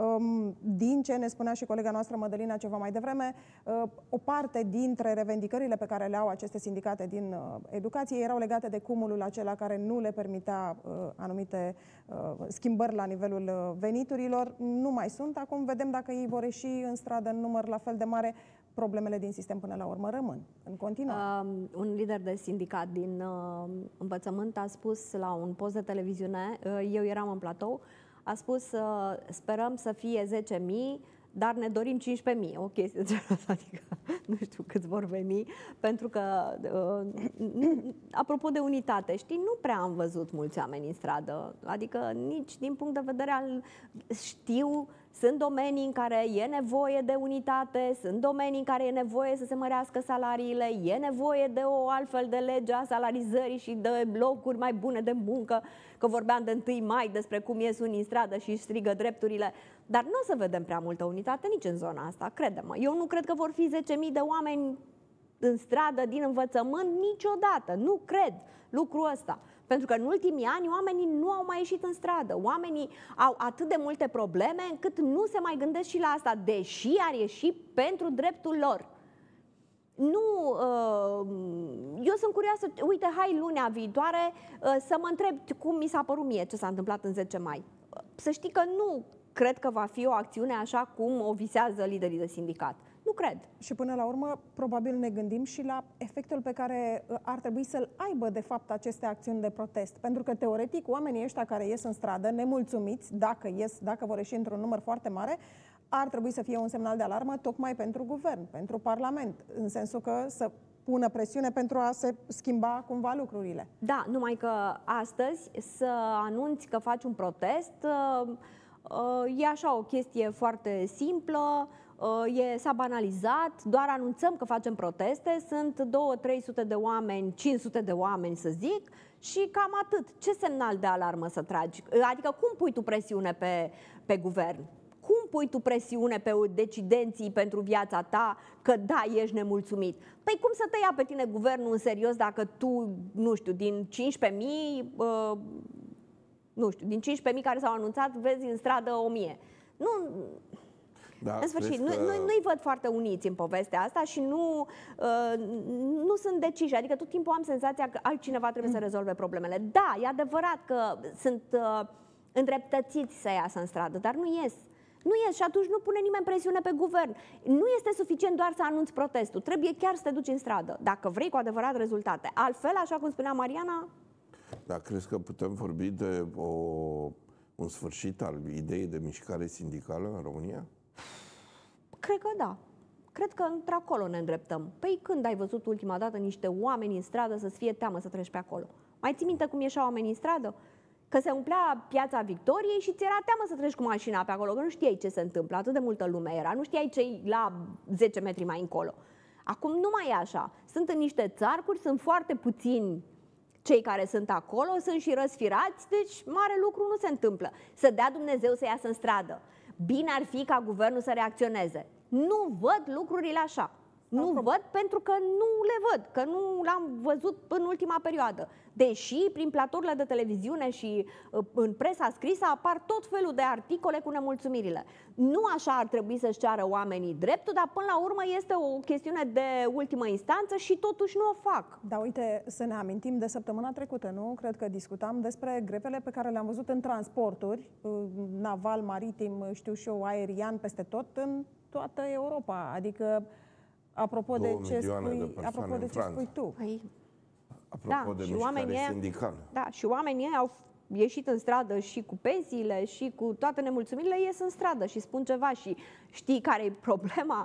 Din ce ne spunea și colega noastră Mădălina ceva mai devreme, o parte dintre revendicările pe care le au aceste sindicate din educație erau legate de cumulul acela care nu le permitea anumite schimbări la nivelul veniturilor. Nu mai sunt. Acum vedem dacă ei vor ieși în stradă în număr la fel de mare. Problemele din sistem până la urmă rămân în continuare. Uh, un lider de sindicat din uh, învățământ a spus la un post de televiziune, uh, eu eram în platou, a spus uh, sperăm să fie zece mii, dar ne dorim cincisprezece mii, o chestie de genul ăsta, adică nu știu câți vor veni, pentru că, uh, apropo de unitate, știi, nu prea am văzut mulți oameni în stradă, adică nici din punct de vedere al, știu, sunt domenii în care e nevoie de unitate, sunt domenii în care e nevoie să se mărească salariile, e nevoie de o altfel de lege a salarizării și de locuri mai bune de muncă, că vorbeam de întâi mai despre cum ies unii în stradă și își strigă drepturile, dar nu o să vedem prea multă unitate nici în zona asta, crede-mă. Eu nu cred că vor fi zece mii de oameni în stradă din învățământ niciodată, nu cred lucrul ăsta. Pentru că în ultimii ani oamenii nu au mai ieșit în stradă. Oamenii au atât de multe probleme încât nu se mai gândesc și la asta, deși ar ieși pentru dreptul lor. Nu, eu sunt curioasă, uite, hai lunea viitoare să mă întreb cum mi s-a părut mie ce s-a întâmplat în zece mai. Să știi că nu cred că va fi o acțiune așa cum o visează liderii de sindicat. Nu cred. Și până la urmă, probabil ne gândim și la efectul pe care ar trebui să-l aibă, de fapt, aceste acțiuni de protest. Pentru că, teoretic, oamenii ăștia care ies în stradă, nemulțumiți, dacă ies, dacă vor ieși într-un număr foarte mare, ar trebui să fie un semnal de alarmă tocmai pentru guvern, pentru Parlament, în sensul că să pună presiune pentru a se schimba cumva lucrurile. Da, numai că astăzi să anunți că faci un protest e așa o chestie foarte simplă, e, s-a banalizat, doar anunțăm că facem proteste, sunt două trei sute de oameni, cinci sute de oameni să zic, și cam atât. Ce semnal de alarmă să tragi? Adică cum pui tu presiune pe, pe guvern? Cum pui tu presiune pe decidenții pentru viața ta că da, ești nemulțumit? Păi cum să te ia pe tine guvernul în serios dacă tu, nu știu, din cincisprezece mii, uh, nu știu, din cincisprezece mii care s-au anunțat, vezi în stradă o mie. Nu, da, în sfârșit, că... nu, nu, nu-i văd foarte uniți în povestea asta și nu, uh, nu sunt deciși. Adică tot timpul am senzația că altcineva trebuie să rezolve problemele. Da, e adevărat că sunt uh, îndreptățiți să iasă în stradă, dar nu ies. Nu ies și atunci nu pune nimeni presiune pe guvern. Nu este suficient doar să anunți protestul. Trebuie chiar să te duci în stradă, dacă vrei cu adevărat rezultate. Altfel, așa cum spunea Mariana... Da, crezi că putem vorbi de o, un sfârșit al ideii de mișcare sindicală în România? Cred că da. Cred că într-acolo ne îndreptăm. Păi când ai văzut ultima dată niște oameni în stradă să-ți fie teamă să treci pe acolo? Mai ții minte cum ieșeau oamenii în stradă? Că se umplea Piața Victoriei și ți era teamă să treci cu mașina pe acolo, că nu știai ce se întâmplă, atât de multă lume era, nu știai ce-i la zece metri mai încolo. Acum nu mai e așa. Sunt în niște țarcuri, sunt foarte puțini cei care sunt acolo, sunt și răsfirați, deci mare lucru nu se întâmplă. Să dea Dumnezeu să iasă în stradă. Bine ar fi ca guvernul să reacționeze. Nu văd lucrurile așa. Nu văd pentru că nu le văd, că nu l-am văzut în ultima perioadă. Deși prin platourile de televiziune și în presa scrisă apar tot felul de articole cu nemulțumirile. Nu așa ar trebui să-și ceară oamenii dreptul, dar până la urmă este o chestiune de ultimă instanță și totuși nu o fac. Da, uite, să ne amintim de săptămâna trecută, nu? Cred că discutam despre grevele pe care le-am văzut în transporturi, naval, maritim, știu și eu, aerian, peste tot, în toată Europa. Adică apropo de ce spui, de apropo de ce spui tu. Păi, apropo da, de și mișcare oamenii sindicală. Da, și oamenii au ieșit în stradă și cu pensiile și cu toate nemulțumirile, ies în stradă și spun ceva. Și știi care e problema?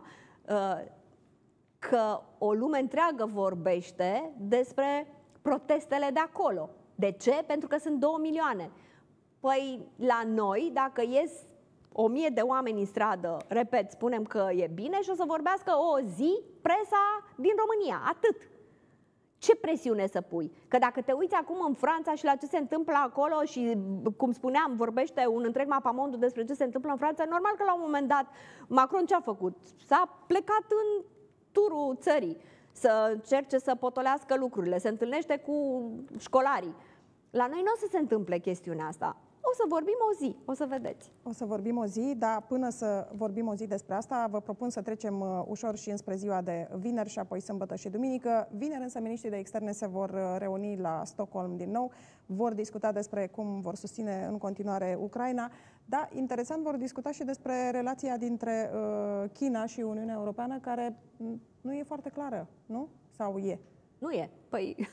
Că o lume întreagă vorbește despre protestele de acolo. De ce? Pentru că sunt două milioane. Păi la noi, dacă ies o mie de oameni în stradă, repet, spunem că e bine și o să vorbească o zi presa din România, atât. Ce presiune să pui? Că dacă te uiți acum în Franța și la ce se întâmplă acolo și, cum spuneam, vorbește un întreg mapamondo despre ce se întâmplă în Franța, normal că la un moment dat Macron ce a făcut? S-a plecat în turul țării să încerce să potolească lucrurile, se întâlnește cu școlarii. La noi nu o să se întâmple chestiunea asta. O să vorbim o zi, o să vedeți. O să vorbim o zi, dar până să vorbim o zi despre asta, vă propun să trecem uh, ușor și înspre ziua de vineri și apoi sâmbătă și duminică. Vineri însă miniștrii de externe se vor uh, reuni la Stockholm din nou, vor discuta despre cum vor susține în continuare Ucraina, dar interesant vor discuta și despre relația dintre uh, China și Uniunea Europeană, care nu e foarte clară, nu? Sau e? Nu e. Păi...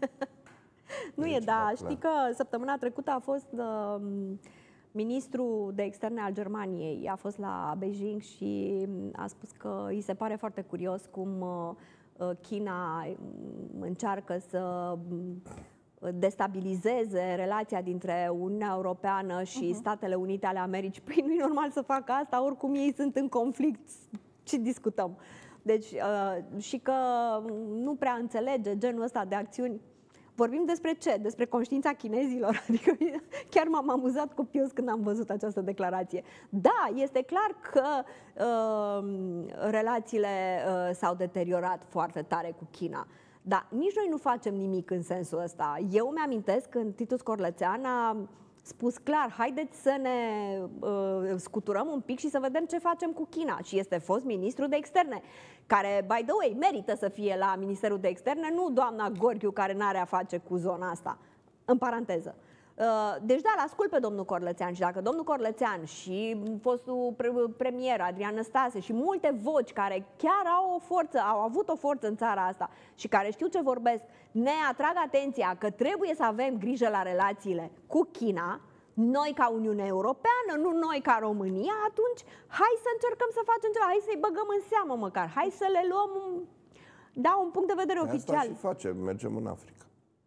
Nu e, dar știi că săptămâna trecută a fost uh, ministrul de externe al Germaniei, a fost la Beijing și a spus că îi se pare foarte curios cum uh, China încearcă să destabilizeze relația dintre Uniunea Europeană și uh-huh. Statele Unite ale Americii. Păi nu e normal să facă asta, oricum ei sunt în conflict. Ce discutăm? Deci, uh, și că nu prea înțelege genul ăsta de acțiuni. Vorbim despre ce? Despre conștiința chinezilor? Adică chiar m-am amuzat copios când am văzut această declarație. Da, este clar că uh, relațiile uh, s-au deteriorat foarte tare cu China. Dar nici noi nu facem nimic în sensul ăsta. Eu mi-amintesc când Titus Corlățean a spus clar, haideți să ne uh, scuturăm un pic și să vedem ce facem cu China. Și este fost ministru de externe, care, by the way, merită să fie la Ministerul de Externe, nu doamna Gorghiu, care n-are a face cu zona asta, în paranteză. Uh, deci da, l-ascult pe domnul Corlățean și dacă domnul Corlățean și fostul premier Adrian Năstase și multe voci care chiar au o forță, au avut o forță în țara asta și care știu ce vorbesc, ne atrag atenția că trebuie să avem grijă la relațiile cu China, noi ca Uniunea Europeană, nu noi ca România, atunci hai să încercăm să facem ceva, hai să-i băgăm în seamă măcar, hai să le luăm, da, un punct de vedere Asta oficial. și facem, mergem în Africa.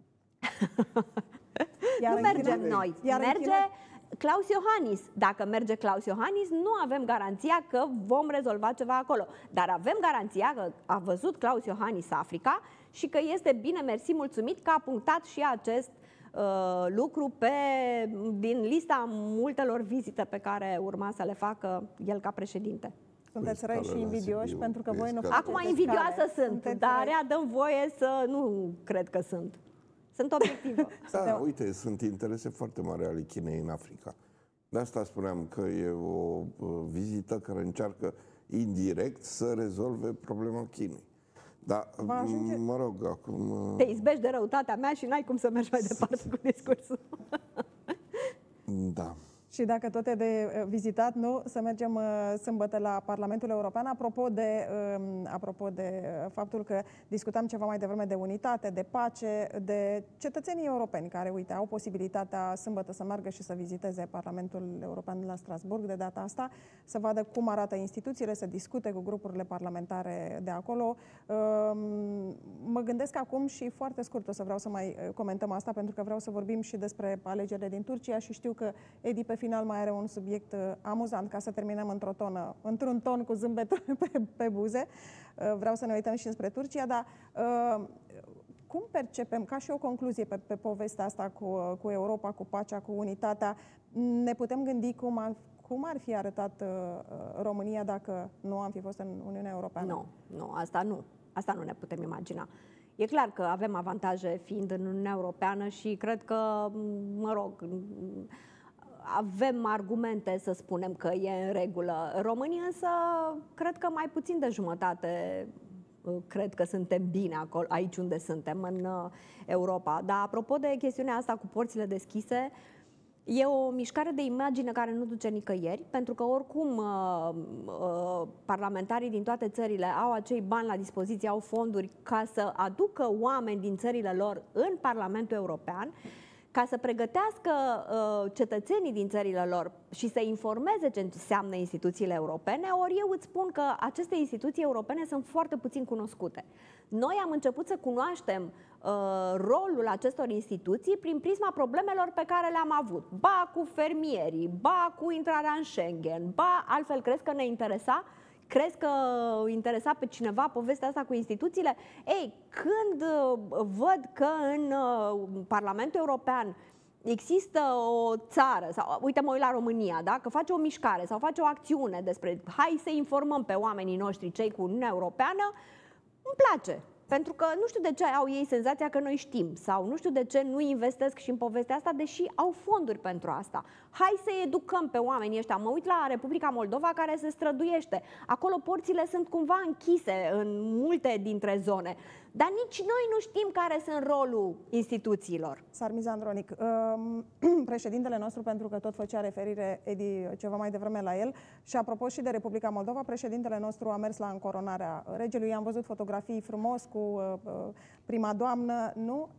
Iar Nu în mergem China- noi, iar în merge China- Klaus Iohannis. Dacă merge Klaus Iohannis, nu avem garanția că vom rezolva ceva acolo. Dar avem garanția că a văzut Klaus Iohannis Africa și că este bine, mersi, mulțumit că a punctat și acest uh, lucru pe, din lista multelor vizite pe care urma să le facă el ca președinte. Sunteți Păi, răi și scală la invidioși Sibiu, pentru că pe voi nu scală. Acum faceți invidioasă scale. sunt, Sunteți dar răi. ea dă-mi voie să nu cred că sunt. Sunt obiectivă. Da, uite, sunt interese foarte mari ale Chinei în Africa. De asta spuneam că e o uh, vizită care încearcă indirect să rezolve problema Chinei. Dar, Va ajunge- mă rog, acum... uh, Te izbești de răutatea mea și n-ai cum să mergi mai departe cu discursul. Da. Și dacă tot e de uh, vizitat, nu, să mergem uh, sâmbătă la Parlamentul European. Apropo de, uh, apropo de uh, faptul că discutam ceva mai devreme de unitate, de pace, de cetățenii europeni care, uite, au posibilitatea sâmbătă să meargă și să viziteze Parlamentul European la Strasburg de data asta, să vadă cum arată instituțiile, să discute cu grupurile parlamentare de acolo. Uh, mă gândesc acum și foarte scurt o să vreau să mai uh, comentăm asta, pentru că vreau să vorbim și despre alegerile din Turcia și știu că Edi pe final mai are un subiect uh, amuzant ca să terminăm într-o tonă, într-un ton cu zâmbetul pe, pe buze. Uh, vreau să ne uităm și înspre Turcia, dar uh, cum percepem, ca și o concluzie pe, pe povestea asta cu, uh, cu Europa, cu pacea, cu unitatea, ne putem gândi cum ar, cum ar fi arătat uh, România dacă nu am fi fost în Uniunea Europeană? Nu, nu, asta nu. Asta nu ne putem imagina. E clar că avem avantaje fiind în Uniunea Europeană și cred că, mă rog, avem argumente să spunem că e în regulă. România însă, cred că mai puțin de jumătate cred că suntem bine acolo, aici unde suntem, în Europa. Dar apropo de chestiunea asta cu porțile deschise, e o mișcare de imagine care nu duce nicăieri, pentru că oricum uh, uh, parlamentarii din toate țările au acei bani la dispoziție, au fonduri ca să aducă oameni din țările lor în Parlamentul European, ca să pregătească uh, cetățenii din țările lor și să informeze ce înseamnă instituțiile europene, ori eu îți spun că aceste instituții europene sunt foarte puțin cunoscute. Noi am început să cunoaștem uh, rolul acestor instituții prin prisma problemelor pe care le-am avut. Ba cu fermierii, ba cu intrarea în Schengen, ba altfel crezi că ne interesa? Crezi că interesa pe cineva povestea asta cu instituțiile? Ei, când văd că în Parlamentul European există o țară, sau uite mă uit la România, da? Că face o mișcare sau face o acțiune despre hai să informăm pe oamenii noștri, cei cu Uniunea Europeană, îmi place. Pentru că nu știu de ce au ei senzația că noi știm sau nu știu de ce nu investesc și în povestea asta, deși au fonduri pentru asta. Hai să educăm pe oamenii ăștia. Mă uit la Republica Moldova care se străduiește. Acolo porțile sunt cumva închise în multe dintre zone. Dar nici noi nu știm care sunt rolul instituțiilor. Sarmiza Andronic, președintele nostru, pentru că tot făcea referire Edi ceva mai devreme la el, și apropo și de Republica Moldova, președintele nostru a mers la încoronarea regelui. Am văzut fotografii frumos cu prima doamnă, nu?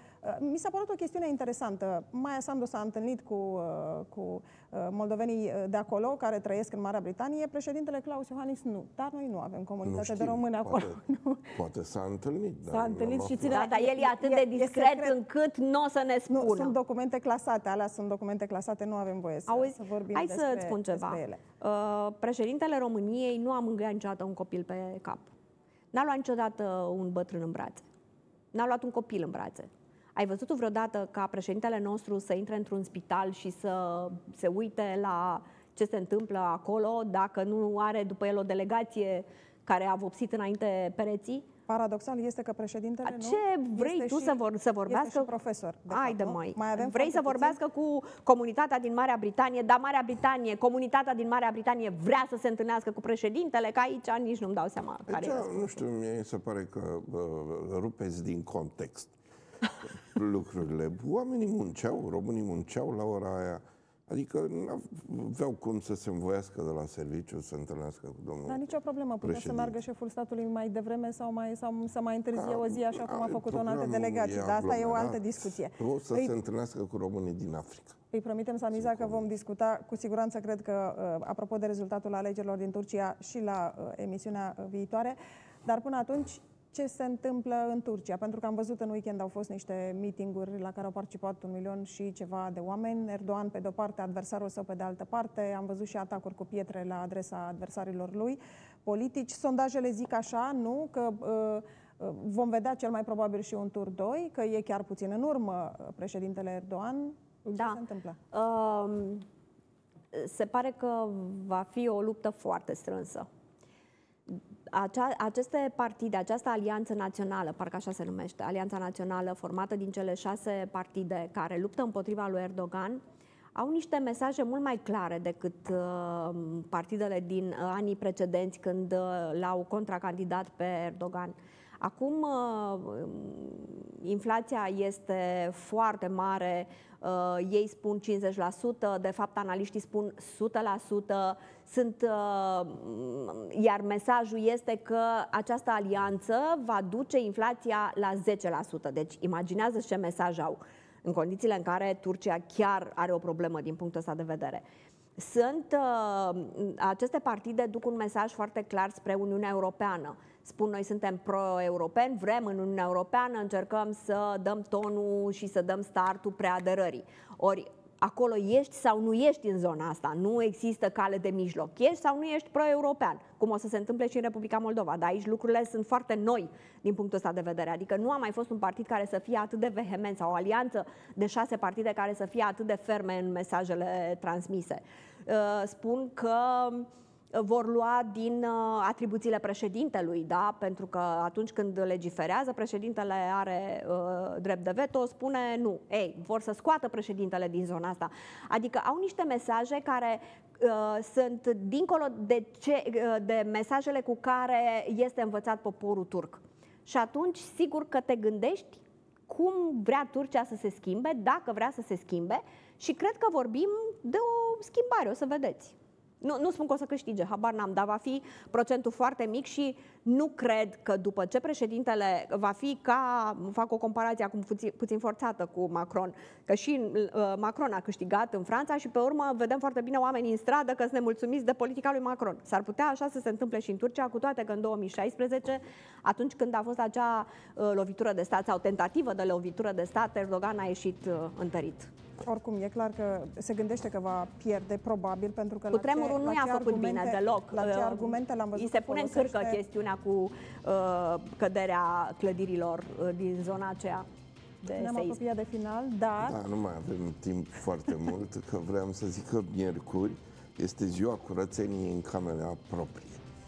Mi s-a părut o chestiune interesantă. Maia Sandu s-a întâlnit cu, cu moldovenii de acolo, care trăiesc în Marea Britanie. Președintele Klaus Iohannis nu. Dar noi nu avem comunitate de români acolo. Poate, poate s-a întâlnit. S-a întâlnit și ține... Da, dar el e atât de discret încât nu o să ne spună. Nu, sunt documente clasate, alea sunt documente clasate, nu avem voie să, Auzi, să vorbim hai despre, să-ți spun ceva. ele. Uh, președintele României nu a mângâiat niciodată un copil pe cap. N-a luat niciodată un bătrân în brațe. N-a luat un copil în brațe. Ai văzut vreodată ca președintele nostru să intre într-un spital și să se uite la ce se întâmplă acolo, dacă nu are după el o delegație care a vopsit înainte pereții? Paradoxal este că președintele Ce nu vrei este tu și, să, vor, să vorbească? este și profesor. De Haide, fapt, măi. Mai avem vrei să puțin. vorbească cu comunitatea din Marea Britanie, dar Marea Britanie, comunitatea din Marea Britanie vrea să se întâlnească cu președintele, că aici nici nu-mi dau seama care Deci, e. nu știu, mie se pare că uh, rupeți din context lucrurile. Oamenii munceau, românii munceau la ora aia. Adică nu aveau cum să se învoiască de la serviciu să întâlnească cu domnul Dar nicio problemă, putea președinte. să meargă șeful statului mai devreme sau, mai, sau să mai întârzie o zi, așa cum a făcut-o în alte Programul delegații. e Dar asta e o altă aglomerat. discuție. O să Îi- se întâlnească cu românii din Africa. Îi promitem, Sarmiza, că vom discuta, cu siguranță cred că, uh, apropo de rezultatul alegerilor din Turcia și la uh, emisiunea uh, viitoare, dar până atunci, ce se întâmplă în Turcia? Pentru că am văzut în weekend au fost niște meeting-uri la care au participat un milion și ceva de oameni. Erdogan pe de-o parte, adversarul său pe de altă parte. Am văzut și atacuri cu pietre la adresa adversarilor lui politici. Sondajele zic așa, nu? Că uh, vom vedea cel mai probabil și un tur doi, că e chiar puțin în urmă președintele Erdogan. Ce Da. se întâmplă? Um, se pare că va fi o luptă foarte strânsă. Acea, aceste partide, această alianță națională, parcă așa se numește, Alianța Națională formată din cele șase partide care luptă împotriva lui Erdogan, au niște mesaje mult mai clare decât uh, partidele din uh, anii precedenți când uh, l-au contracandidat pe Erdogan. Acum uh, inflația este foarte mare, uh, ei spun cincizeci la sută, de fapt analiștii spun o sută la sută, sunt, uh, iar mesajul este că această alianță va duce inflația la zece la sută. Deci imaginează ce mesaj au în condițiile în care Turcia chiar are o problemă din punctul ăsta de vedere. Sunt, uh, aceste partide duc un mesaj foarte clar spre Uniunea Europeană. Spun, noi suntem pro-europeni, vrem în Uniunea Europeană, încercăm să dăm tonul și să dăm startul preaderării. Ori acolo ești sau nu ești în zona asta, nu există cale de mijloc. Ești sau nu ești pro-european, cum o să se întâmple și în Republica Moldova. Dar aici lucrurile sunt foarte noi din punctul ăsta de vedere. Adică nu a mai fost un partid care să fie atât de vehement sau o alianță de șase partide care să fie atât de ferme în mesajele transmise. Spun că vor lua din atribuțiile președintelui, da? Pentru că atunci când legiferează, președintele are uh, drept de veto, spune nu. Ei, vor să scoată președintele din zona asta. Adică au niște mesaje care uh, sunt dincolo de, ce, uh, de mesajele cu care este învățat poporul turc. Și atunci, sigur că te gândești cum vrea Turcia să se schimbe, dacă vrea să se schimbe, și cred că vorbim de o schimbare, o să vedeți. Nu, nu spun că o să câștige, habar n-am, dar va fi procentul foarte mic și nu cred că după ce președintele va fi ca, fac o comparație acum puțin, puțin forțată cu Macron, că și uh, Macron a câștigat în Franța și pe urmă vedem foarte bine oamenii în stradă că sunt nemulțumiți de politica lui Macron. S-ar putea așa să se întâmple și în Turcia, cu toate că în două mii șaisprezece, atunci când a fost acea uh, lovitură de stat sau tentativă de lovitură de stat, Erdogan a ieșit uh, întărit. Oricum, e clar că se gândește că va pierde, probabil, pentru că cu tremurul nu i-a făcut bine deloc. La ce argumente l-am văzut? Îi se pune în folosește... cârcă chestiunea cu uh, căderea clădirilor uh, din zona aceea de Ne-am seism. apropiat de final, dar... Da, nu mai avem timp foarte mult, că vreau să zic că miercuri este ziua curățeniei în camera proprie.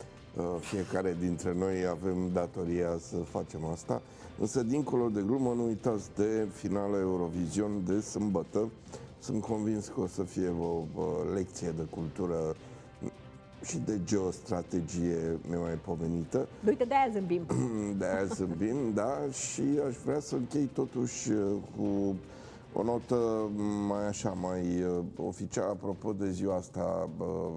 Fiecare dintre noi avem datoria să facem asta, însă dincolo de glumă, nu uitați de finala Eurovision de sâmbătă. Sunt convins că o să fie o, o lecție de cultură și de geostrategie nemaipomenită. Uite, de-aia zâmbim. De-aia zâmbim, da, și aș vrea să închei totuși cu o notă mai așa, mai oficială, apropo de ziua asta,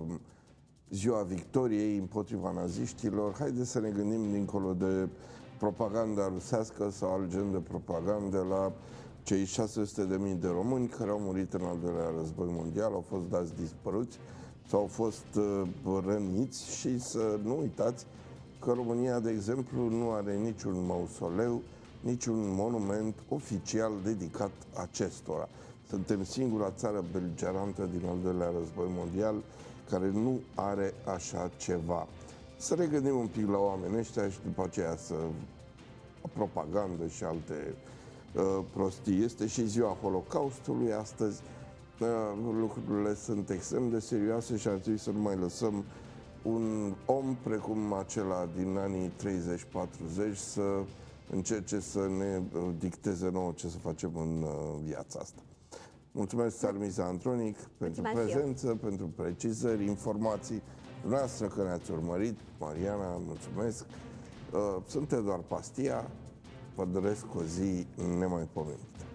ziua victoriei împotriva naziștilor. Haideți să ne gândim dincolo de propaganda rusească sau alt gen de propagandă la cei șase sute de mii de români care au murit în al doilea război mondial, au fost dați dispăruți sau au fost uh, răniți, și să nu uitați că România, de exemplu, nu are niciun mausoleu, niciun monument oficial dedicat acestora. Suntem singura țară beligerantă din al doilea război mondial care nu are așa ceva. Să regândim un pic la oamenii ăștia și după aceea să propagandă și alte uh, prostii. Este și ziua Holocaustului astăzi. Uh, lucrurile sunt extrem de serioase și ar trebui să nu mai lăsăm un om precum acela din anii treizeci patruzeci să încerce să ne uh, dicteze nouă ce să facem în uh, viața asta. Mulțumesc, Sarmiza Antronic, pentru Mulțumesc prezență, eu. pentru precizări, informații noastre că ne-ați urmărit. Mariana, mulțumesc. Sunt Eduard Pastia, vă doresc o zi nemaipomenită.